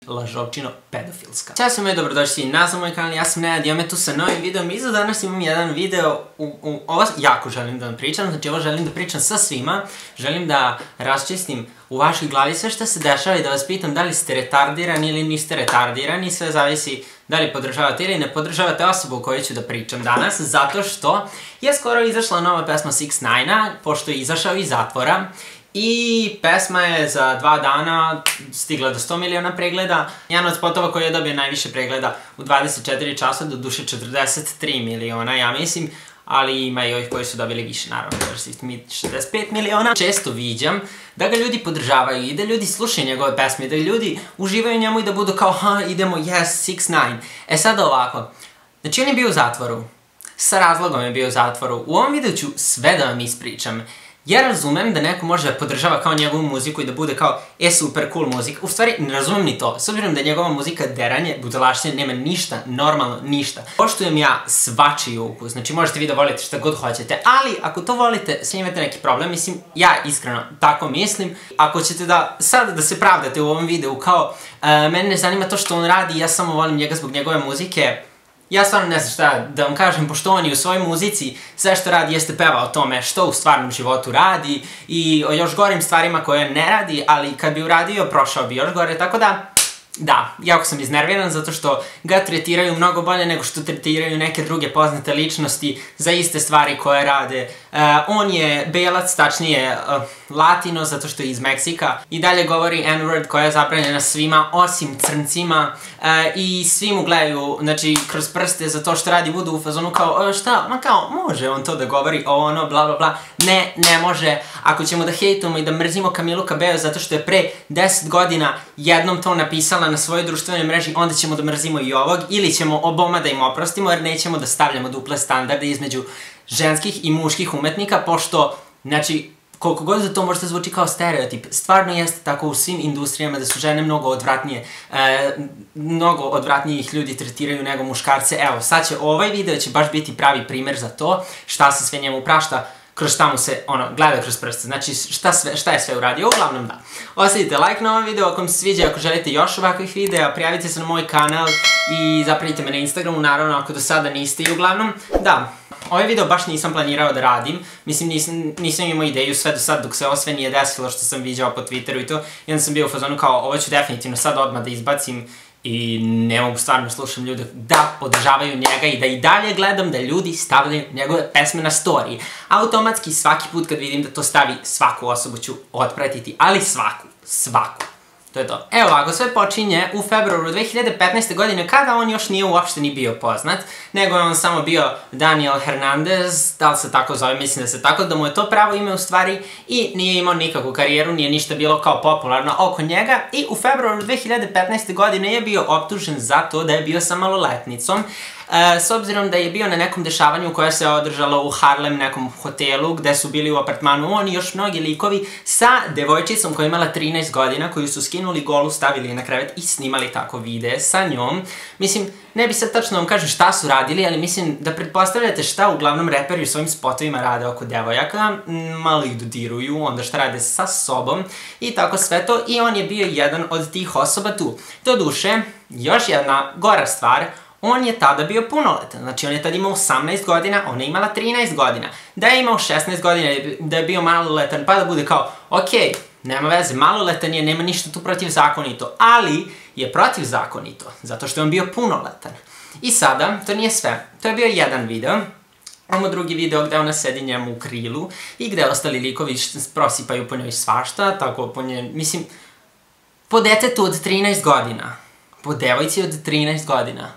lažovčino pedofilska. Ćao svima i dobrodošli nazad u moj kanal, ja sam Nenad, imam tu sa novim videom i za danas imam jedan video, ovo jako želim da vam pričam, znači ovo želim da pričam sa svima, želim da raščistim u vašoj glavi sve što se dešava i da vas pitam da li ste retardirani ili niste retardirani, sve zavisi da li podržavate ili ne podržavate osobu o kojoj ću da pričam danas, zato što je skoro izašla nova pesma 6ix9ina, pošto je izašao iz zatvora. I pesma je za 2 dana stigla do 100 miliona pregleda. Jedan od spotova koji je dobio najviše pregleda u 24 časa, do duše 43 miliona, ja mislim. Ali ima i ovih koji su dobili više, naravno, 65 miliona. Često viđam da ga ljudi podržavaju i da ljudi slušaju njegove pesme, da ljudi uživaju njemu i da budu kao, ha, idemo, yes, 6ix9ine. E sada ovako, znači on je bio u zatvoru. Sa razlogom je bio u zatvoru. U ovom videu ću sve da vam ispričam. Ja razumem da neko može da podržava kao njegovu muziku i da bude kao super cool muzika. U stvari, ne razumem ni to. S obzirom da je njegova muzika deranje, budalaštine, nema ništa, normalno ništa. Poštujem ja svačiji ukus, znači možete vi da volite šta god hoćete, ali ako to volite, sve imate neki problem, mislim, ja iskreno tako mislim. Ako ćete sada da se pravdate u ovom videu kao mene ne zanima to što on radi, ja samo volim njega zbog njegove muzike, ja stvarno ne znam šta da vam kažem, pošto on i u svojoj muzici sve što radi jeste peva o tome što u stvarnom životu radi i o još gorim stvarima koje ne radi, ali kad bi uradio, prošao bi još gore, tako da, jako sam iznerviran zato što ga tretiraju mnogo bolje nego što tretiraju neke druge poznate ličnosti za iste stvari koje rade. On je belac, tačnije latino, zato što je iz Meksika i dalje govori N-word koja je zabranjena svima osim crncima i svi mu gledaju, znači, kroz prste za to što radi, budu u fazonu kao, šta, ma kao, može on to da govori ono, bla bla bla, ne može. Ako ćemo da hejtujemo i da mrzimo Camilu Cabello zato što je pre 10 godina jednom to napisala na svojoj društvenoj mreži, onda ćemo da mrzimo i ovog, ili ćemo oboma da im oprostimo jer nećemo da stavljamo duple standarde između ženskih i muških umetnika, pošto, znači, koliko god da to možda zvuči kao stereotip, stvarno jeste tako u svim industrijama da su žene mnogo odvratnije, mnogo odvratnijih ljudi tretiraju nego muškarce. Evo, sad će ovaj video će baš biti pravi primer za to, šta se sve njemu prašta, kroz šta mu se, gleda kroz prste, znači šta je sve uradio, uglavnom da. Ostavite like na ovom videu ako vam se sviđa, ako želite još ovakvih videa, prijavite se na moj kanal i zapratite me na Instagramu, naravno ako do sada niste i uglavnom, da. Ovaj video baš nisam planirao da radim, mislim nisam imao ideju sve do sad dok se ovo sve nije desilo što sam viđao po Twitteru i to, i onda sam bio u fazonu kao ovo ću definitivno sad odmah da izbacim i ne mogu stvarno slušam ljude da podržavaju njega i da i dalje gledam da ljudi stavljaju njegove pesme na story. Automatski svaki put kad vidim da to stavi svaku osobu ću otpratiti, ali svaku. To je to. Evo ovako, sve počinje u februaru 2015. godine kada on još nije uopšte ni bio poznat, nego je on samo bio Daniel Hernandez, da li se tako zove, mislim da se tako, da mu je to pravo ime u stvari i nije imao nikakvu karijeru, nije ništa bilo kao popularno oko njega i u februaru 2015. godine je bio optužen za to da je bio sa maloletnicom. S obzirom da je bio na nekom dešavanju koje se održalo u Harlem, nekom hotelu, gde su bili u apartmanu on i još mnogi likovi sa devojčicom koja je imala 13 godina, koju su skinuli golu, stavili je na krevet i snimali tako videe sa njom. Mislim, ne bi sad tačno vam kažem šta su radili, ali mislim da pretpostavljate šta uglavnom reperi u svojim spotovima rade oko devojaka, malo ih dodiruju, onda šta rade sa sobom i tako sve to, i on je bio jedan od tih osoba tu. Doduše, još jedna gora stvar, on je tada bio punoletan, znači on je tada imao 18 godina, ona je imala 13 godina. Da je imao 16 godina, da je bio maloletan, pa da bude kao, okej, nema veze, maloletan je, nema ništa tu protivzakonito, ali je protivzakonito, zato što je on bio punoletan. I sada, to nije sve, to je bio jedan video, imamo drugi video gde ona sedi njemu u krilu i gde ostali likovi prosipaju po njoj svašta, tako po njoj, mislim, po detetu od 13 godina, po devojci od 13 godina.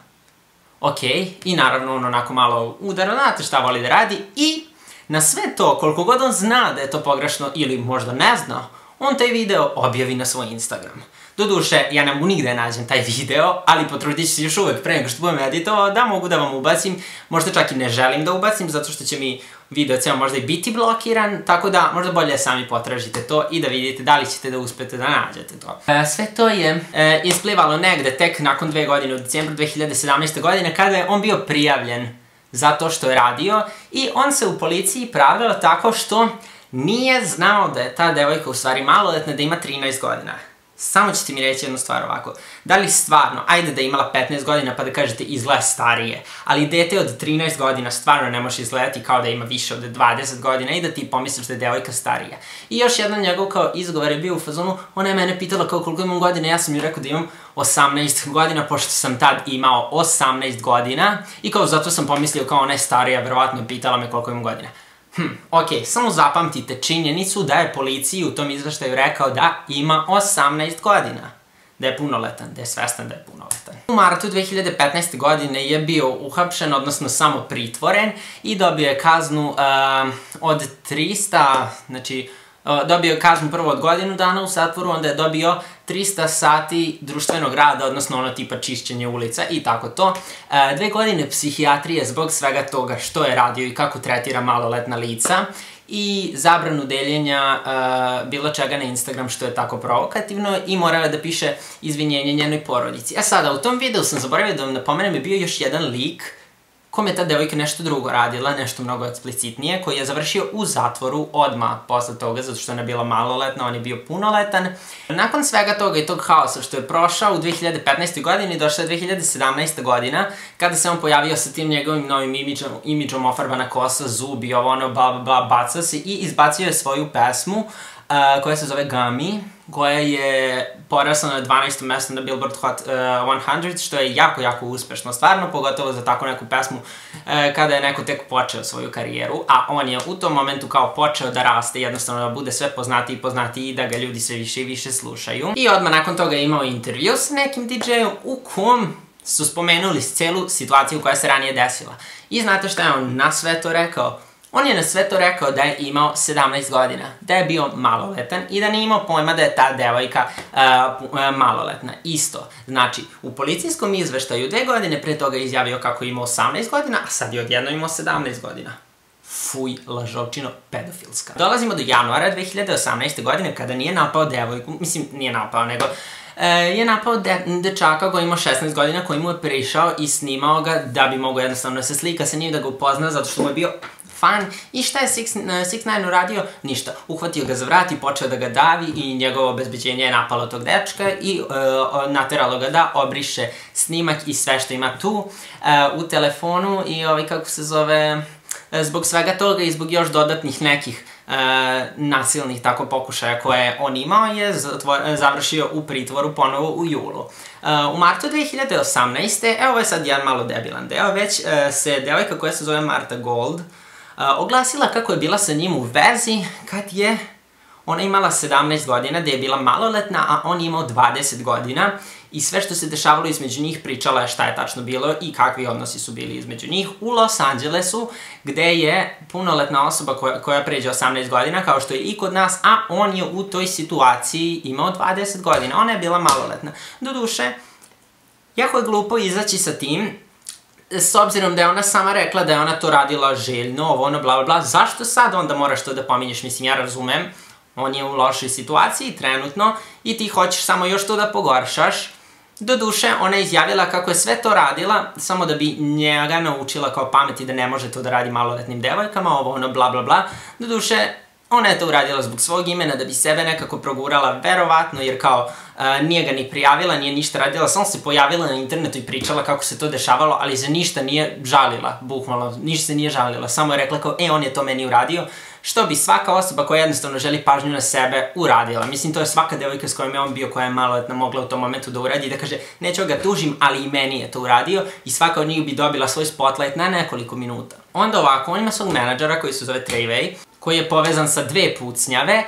Okej, i naravno on onako malo udara, znate šta voli da radi, i na sve to, koliko god on zna da je to pogrešno ili možda ne zna, on taj video objavi na svoj Instagram. Doduše, ja ne mogu nigde nađem taj video, ali potrudit ću se još uvek pre nego što budem editovao da mogu da vam ubacim, možda čak i ne želim da ubacim, zato što će mi video ceo možda i biti blokiran, tako da možda bolje sami potražite to i da vidite da li ćete da uspete da nađete to. Sve to je isplivalo negde tek nakon 2 godine, u decembru 2017. godine, kada je on bio prijavljen za to što je radio i on se u policiji pravdao tako što nije znao da je ta devojka u stvari maloletna, da ima 13 godina. Samo ćete mi reći jednu stvar ovako. Da li stvarno, ajde da je imala 15 godina pa da kažete izgleda starije, ali dete od 13 godina stvarno ne može izgledati kao da ima više od 20 godina i da ti pomisliš da je devojka starija. I još jedan njegov kao izgovor je bio u fazonu, ona je mene pitala kao koliko imam godina, ja sam joj rekao da imam 18 godina, pošto sam tad imao 18 godina i kao zato sam pomislio kao ona je starija, verovatno pitala me koliko imam godina. Ok, samo zapamtite činjenicu da je policiji u tom izveštaju rekao da ima 18 godina. Da je punoletan, da je svestan da je punoletan. U martu 2015. godine je bio uhapšen, odnosno samo pritvoren i dobio je kaznu od 300, znači dobio je kaznu prvo od godinu dana u zatvoru, onda je dobio 300 sati društvenog rada, odnosno ono tipa čišćenje ulica i tako to. 2 godine psihijatrije zbog svega toga što je radio i kako tretira maloletna lica i zabranu deljenja bilo čega na Instagram što je tako provokativno i morala je da piše izvinjenje njenoj porodici. A sada, u tom videu sam zaboravio da vam napomenem je bio još jedan lik kome je ta devojka nešto drugo radila, nešto mnogo eksplicitnije, koji je završio u zatvoru odmah posle toga, zato što ona je bila maloletna, on je bio punoletan. Nakon svega toga i tog haosa što je prošao u 2015. godini, došla je 2017. godina, kada se on pojavio sa tim njegovim novim imidžom, ofarbana kosa, zubi, ovo ono, bla bla bla, bacao se i izbacio je svoju pesmu, koja se zove Gummy, koja je porasla na 12. mesto na Billboard Hot 100, što je jako, jako uspešno, stvarno, pogotovo za tako neku pesmu kada je neko tek počeo svoju karijeru, a on je u tom momentu kao počeo da raste, jednostavno da bude sve poznatiji i poznatiji i da ga ljudi sve više i više slušaju. I odmah nakon toga je imao intervju sa nekim DJ-om u kom su spomenuli celu situaciju koja se ranije desila. I znate šta je on na sve to rekao? On je na sve to rekao da je imao 17 godina, da je bio maloletan i da nije imao pojma da je ta devojka maloletna. Isto. Znači, u policijskom izveštaju 2 godine pre toga je izjavio kako je imao 18 godina, a sad je odjedno imao 17 godina. Fuj, lažovčino, pedofilska. Dolazimo do januara 2018. godine kada nije napao devojku, mislim, nije napao, nego je napao dečaka koji ima 16 godina, koji mu je prišao i snimao ga da bi mogao jednostavno se slika sa njim, da ga upozna, zato što mu je bio fan. I šta je 6ix9ine uradio? Ništa. Uhvatio ga za vrat i počeo da ga davi i njegovo obezbeđenje je napalo tog dečka i nateralo ga da obriše snimak i sve što ima tu u telefonu i kako se zove, zbog svega toga i zbog još dodatnih nekih nasilnih tako pokušaja koje on imao je završio u pritvoru ponovo u julu. U martu 2018. Ovo je sad jedan malo debilan deo, već se devojka koja se zove Marta Gold oglasila kako je bila sa njim u vezi kad je ona imala 17 godina, da je bila maloletna, a on imao 20 godina i sve što se dešavalo između njih pričala je šta je tačno bilo i kakvi odnosi su bili između njih u Los Angelesu, gde je punoletna osoba koja pređe 18 godina, kao što je i kod nas, a on je u toj situaciji imao 20 godina. Ona je bila maloletna. Doduše, jako je glupo izaći sa tim, s obzirom da je ona sama rekla da je ona to radila željno, ovo ono, bla bla bla, zašto sad onda moraš to da pominješ? Mislim, ja razumem, on je u lošoj situaciji trenutno i ti hoćeš samo još to da pogoršaš. Doduše, ona je izjavila kako je sve to radila samo da bi njega naučila kao pameti da ne može to da radi maloletnim devojkama, ovo ono, bla bla bla. Doduše, ona je to uradila zbog svog imena, da bi sebe nekako progurala, verovatno, jer kao nije ga ni prijavila, nije ništa radila, samo se pojavila na internetu i pričala kako se to dešavalo, ali za ništa nije žalila, bukvalno, ništa se nije žalila, samo je rekla kao, on je to meni uradio, što bi svaka osoba koja jednostavno želi pažnju na sebe uradila. Mislim, to je svaka devojka s kojom je on bio, koja je maloletna, mogla u tom momentu da uradi i da kaže, neću ga tužim, ali i meni je to uradio i svaka od njih bi dobila svoj spotlight na nekoliko minuta. Onda ovako, on ima svog menadžera koji se zove Treyway, koji je povezan sa 2 pucnjave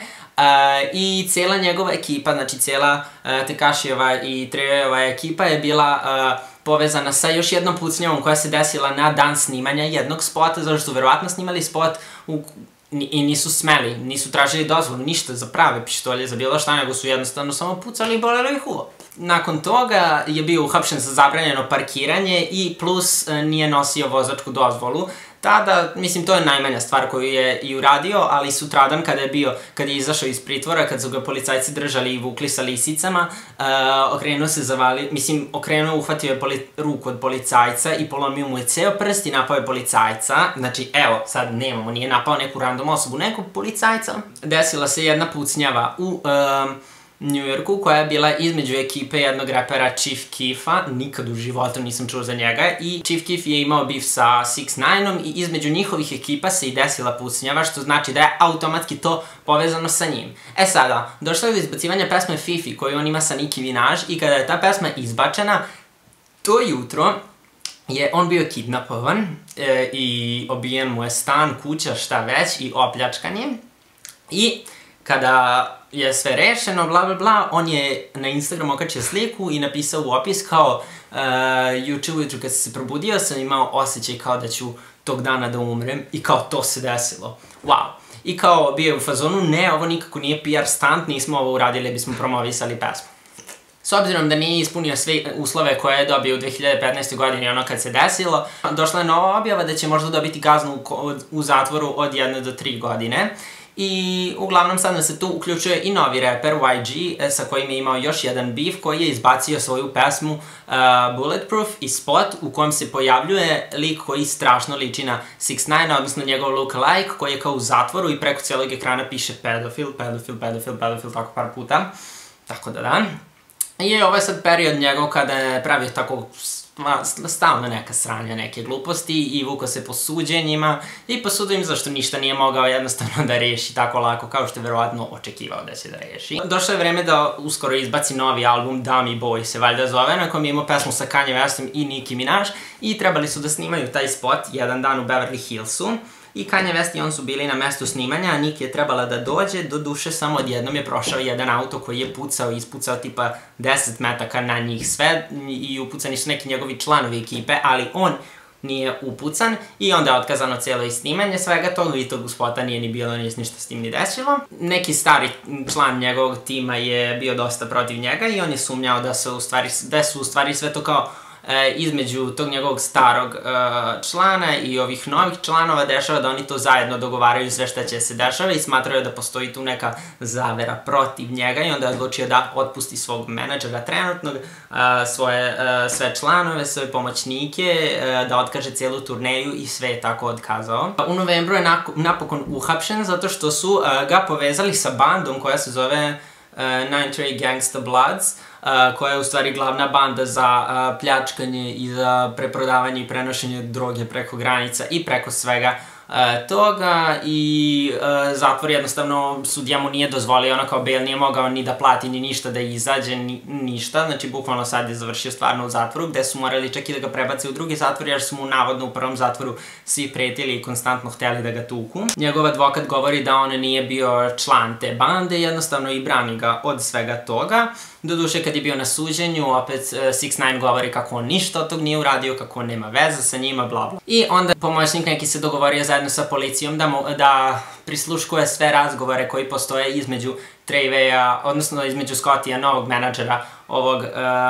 i cijela njegova ekipa, znači cijela Tekashijeva i Treywayova ekipa je bila povezana sa još jednom pucnjavom koja se desila na dan snimanja jednog spota, zato što su verovatno snimali spot i nisu smeli, nisu tražili dozvolu, ništa za prave pištolje, za bilo šta, nego su jednostavno samo pucali i bolelo ih uvo. Nakon toga je bio uhapšen za zabranjeno parkiranje i plus nije nosio vozačku dozvolu. Tada, mislim, to je najmanja stvar koju je i uradio, ali sutradan kada je izašao iz pritvora, kad su ga policajci držali i vukli sa lisicama, okrenuo se zavalio, mislim, uhvatio je ruku od policajca i polomio mu je ceo prst i napao je policajca. Znači, evo, sad nemamo, nije napao neku random osobu, nekog policajca. Desila se jedna pucnjava u New Yorku koja je bila između ekipe jednog repera Chief Keefa, nikad u životu nisam čuo za njega, i Chief Keef je imao beef sa 6ix9-om i između njihovih ekipa se i desila pucnjava, što znači da je automatski to povezano sa njim. E sada, došlo je do izbacivanja pesme Fifi koju on ima sa Nicki Minaj i kada je ta pesma izbačena, to jutro je on bio kidnapovan i obijen mu je stan, kuća, šta već i opljačkan je. I kada je sve rešeno, bla bla bla, on je na Instagram okačio sliku i napisao u opis kao juče ujutru kad sam se probudio sam imao osjećaj kao da ću tog dana da umrem i kao to se desilo. Wow. I kao bio je u fazonu, ne, ovo nikako nije PR stunt, nismo ovo uradili, bismo promovisali pesmu. S obzirom da nije ispunio sve uslove koje je dobio u 2015. godini, ono kad se desilo, došla je nova objava da će možda dobiti kaznu u zatvoru od 1 do 3 godine. I uglavnom sad se tu uključuje i novi reper YG sa kojim je imao još jedan beef koji je izbacio svoju pesmu Bulletproof i spot u kojem se pojavljuje lik koji strašno liči na 6ix9ine, odnosno njegov look-alike koji je kao u zatvoru i preko cijelog ekrana piše pedofil, tako par puta. Tako da. I ovo je sad period njegov kada je pravio tako stalno neka sranja, neke gluposti i vukao se po suđenjima i po sudovima zašto ništa nije mogao jednostavno da reši tako lako kao što je verovatno očekivao da će da reši. Došlo je vreme da uskoro izbaci novi album, Dummy Boy se valjda zove, na kojem je imao pesmu sa Kanye Westom i Nicki Minaj i trebali su da snimaju taj spot jedan dan u Beverly Hillsu. I Kanye West i on su bili na mestu snimanja, a Nicki je trebala da dođe, do duše samo odjednom je prošao jedan auto koji je pucao i ispucao tipa 10 metaka na njih sve i upucani su neki njegovi članovi ekipe, ali on nije upucan i onda je otkazano cijelo snimanje svega toga i tog spota nije ni bilo, nije ništa s tim ni desilo. Neki stari član njegovog tima je bio dosta protiv njega i on je sumnjao da su u stvari sve to kao između tog njegovog starog člana i ovih novih članova dešava da oni to zajedno dogovaraju sve šta će se dešava i smatraju da postoji tu neka zavera protiv njega i onda je odlučio da otpusti svog menadžera trenutnog, sve članove, svoje pomoćnike, da otkaže cijelu turneju i sve je tako otkazao. U novembru je napokon uhapšen zato što su ga povezali sa bandom koja se zove Nine Trey Gangsta Bloods, koja je u stvari glavna banda za pljačkanje i za preprodavanje i prenošenje droge preko granica i preko svega toga i zatvor jednostavno sudija mu nije dozvolio, ono kao bail nije mogao ni da plati ni ništa da izađe, ništa, znači bukvalno sad je završio stvarno u zatvoru gde su morali čak i da ga prebace u drugi zatvor jer su mu navodno u prvom zatvoru svi pretili i konstantno hteli da ga tuku. Njegov advokat govori da on nije bio član te bande, jednostavno i brani ga od svega toga. Doduše kad je bio na suđenju, opet 6ix9ine govori kako on ništa od tog nije uradio, kako on nema veze sa njima, bla bla. I onda pomoćnik neki se dogovorio zajedno sa policijom da prisluškuje sve razgovore koji postoje između Treveya, odnosno između Scottija, novog menadžera ovog,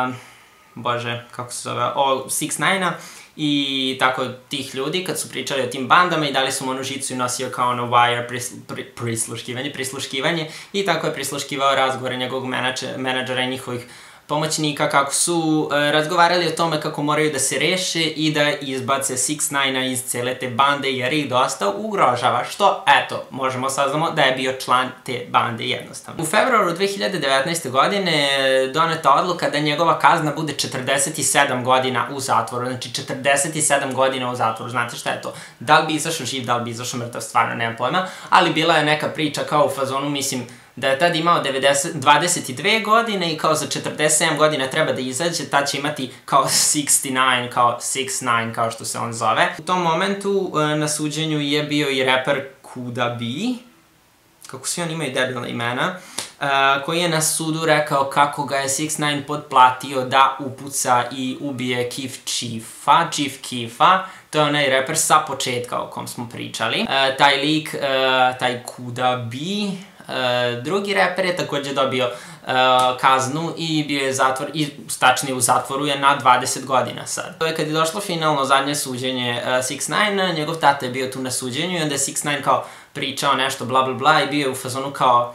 bože, kako se zove, 6ix9ina i tako tih ljudi kad su pričali o tim bandama i dali su mu onu žicu i nosio kao ono wire prisluškivanje i tako je prisluškivao razgovore njegovog menadžera i njihovih pomoćnika kako su razgovarali o tome kako moraju da se reše i da izbace 6ix9ina iz cele te bande jer ih dosta ugrožava, što, eto, možemo saznamo da je bio član te bande jednostavno. U februaru 2019. godine doneta odluka da njegova kazna bude 47 godina u zatvoru, znači 47 godina u zatvoru, znate šta je to? Da li bi izašao živ, da li bi izašao mrtav, stvarno nemam pojma, ali bila je neka priča kao u fazonu, mislim, da je tad imao 22 godine i kao za 47 godina treba da izađe, tad će imati kao 69, kao 6ix9ine, kao što se on zove. U tom momentu na suđenju je bio i reper Kuda B, kako svi oni imaju debilna imena, koji je na sudu rekao kako ga je 6ix9ine podplatio da upuca i ubije Chief Keefa, to je onaj reper sa početka o kom smo pričali. Taj lik, taj Kuda B, drugi reper je također dobio kaznu i bio je tačnije u zatvoru je na 20 godina sad. To je kad je došlo finalno zadnje suđenje 6ix9ine, njegov tata je bio tu na suđenju i onda je 6ix9ine kao pričao nešto bla bla bla i bio je u fazonu kao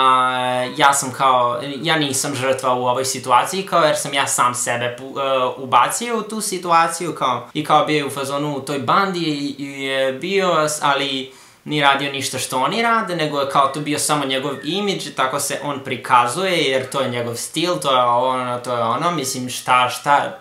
ja nisam žrtva u ovoj situaciji kao jer sam ja sam sebe ubacio u tu situaciju i kao bio je u fazonu u toj bandi je bio, ali ni radio ništa što oni rade, nego je kao to bio samo njegov imidž, tako se on prikazuje, jer to je njegov stil, to je ono, mislim šta,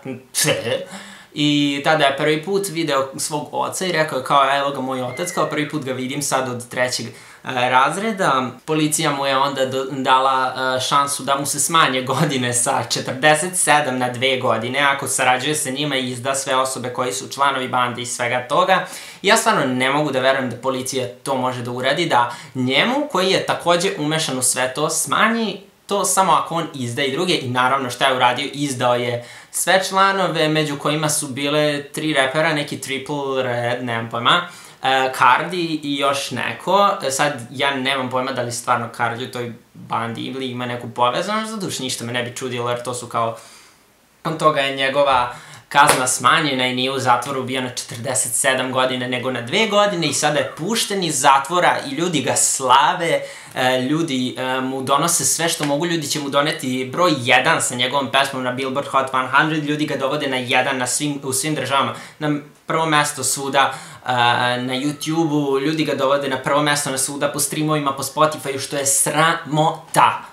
I tada je prvi put video svog oca i rekao je kao, evo ga moj otac, kao prvi put ga vidim sad od 3. razreda. Policija mu je onda dala šansu da mu se smanje godine sa 47 na 2 godine, ako sarađuje sa njima i izda sve osobe koji su članovi bande i svega toga. Ja stvarno ne mogu da verujem da policija to može da uradi, da njemu, koji je takođe umešan u sve to, smanji to samo ako on izda i druge. I naravno šta je uradio, izdao je sve članove, među kojima su bile 3 repera, neki Triple Red, nemam pojma, Cardi i još neko. Sad ja nemam pojma da li stvarno Cardi u toj bandi ili ima neku povezanost, zato što ništa me ne bi čudilo, jer to su kao... Nakon toga je njegova kazna smanjena i nije u zatvoru bio na 47 godine nego na 2 godine i sada je pušten iz zatvora i ljudi ga slave, ljudi mu donose sve što mogu, ljudi će mu doneti broj 1 sa njegovom pesmom na Billboard Hot 100, ljudi ga dovode na 1 u svim državama, na prvo mesto svuda na YouTube-u, ljudi ga dovode na prvo mesto na svuda po streamovima, po Spotify-u, što je sramota.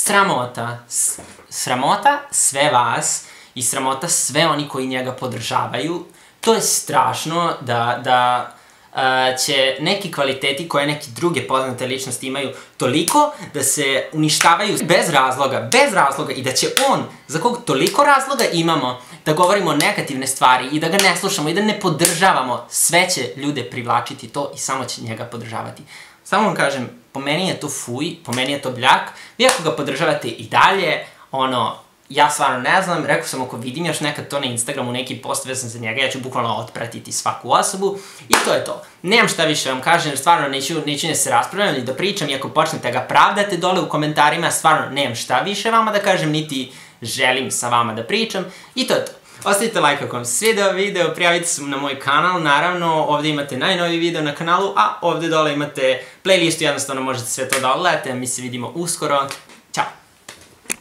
Sramota sve vas i sramota sve oni koji njega podržavaju. To je strašno da će neki kvaliteti koje neke druge poznate ličnosti imaju toliko da se uništavaju bez razloga i da će on, za kog toliko razloga imamo, da govorimo negativne stvari i da ga ne slušamo i da ne podržavamo, sve će ljude privlačiti to i samo će njega podržavati. Samo vam kažem, po meni je to fuj, po meni je to bljak, vi ako ga podržavate i dalje, ja stvarno ne znam, rekao sam ako vidim još nekad to na Instagramu, neki post vezan za njega, ja ću bukvalno otpratiti svaku osobu i to je to. Nemam šta više vam kažem, jer stvarno neću ne se raspravljam ni da pričam i ako počnete ga pravdate dole u komentarima, stvarno nemam šta više vama da kažem, niti želim sa vama da pričam i to je to. Ostavite like ako vam se svideo video, prijavite se na moj kanal, naravno ovdje imate najnoviji video na kanalu, a ovdje dole imate playlistu, jednostavno možete sve to da odgledate, mi se vidimo uskoro, ćao!